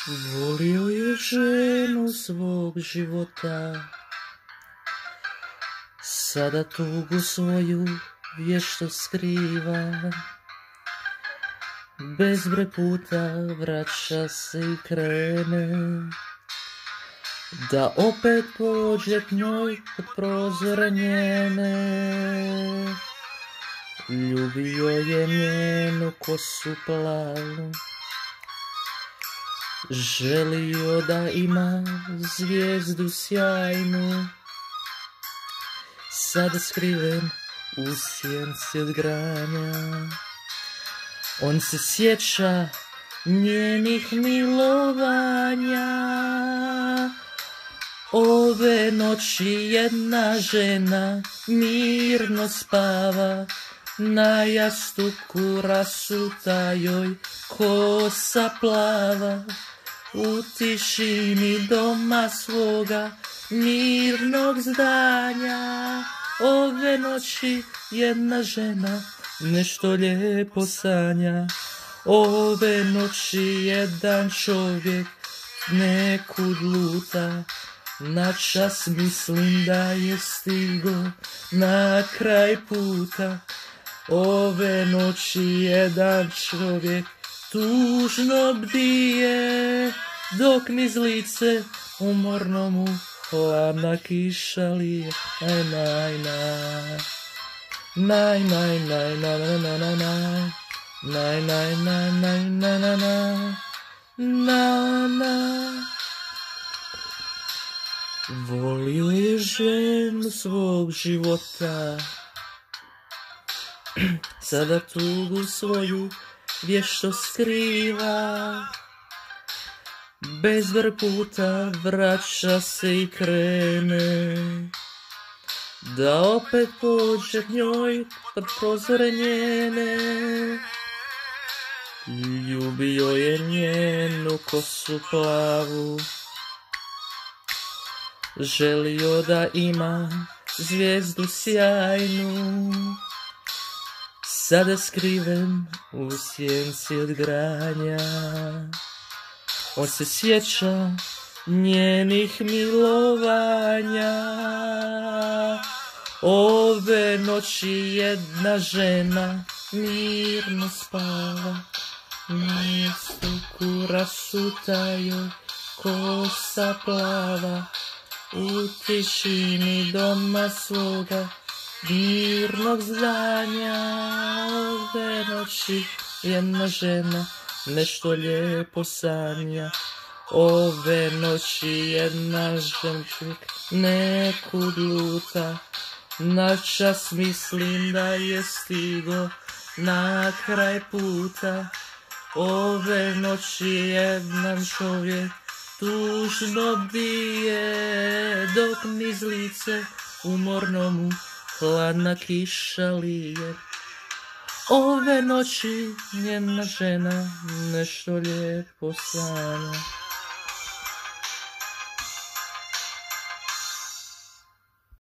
Volio je ženu svog života, sada tugu svoju vješto skriva. Bezbroj puta vraća se i krene, da opet pođe k njoj pod prozore njene. Ljubio je njenu kosu plavu, želio da ima zvijezdu sjajnu. Sada skriven u sjenci od granja, on se sjeća njenih milovanja. Ove noći jedna žena mirno spava, na jastuku rasuta joj kosa plava. U tišini doma svoga mirnog zdanja, ove noći jedna žena nešto lijepo sanja. Ove noći jedan čovjek nekud luta, na čas mislim da je stigo na kraj puta. Ove noći jedan čovjek tužno bdije, dok niz lice umorno mu hladna kiša lije. Naj, naj, naj. Naj, naj, naj, naj, naj, naj, naj. Naj, naj, naj, naj, naj, naj, naj. Na, na. Volio je ženu svog života, sada tugu svoju vješto skriva. Bezbroj puta vraća se i krene, da opet pođe k njoj pod prozore njene. Ljubio je njenu kosu plavu, želio da ima zvijezdu sjajnu. Sada skriven u sjenci od granja, on se sjeća njenih milovanja. Ove noći jedna žena mirno spava, na jastuku rasuta joj kosa plava. U tišini doma svoga mirnog zdanja, ove noći jedna žena nešto lijepo sanja. Ove noći jedna žena nekud luta, na čas mislim da je stigo na kraj puta. Ove noći jedan čovjek tužno bdije, dok niz lice umorno mu hladna kiša lije. Ove noći jedna žena nešto lijepo sanja.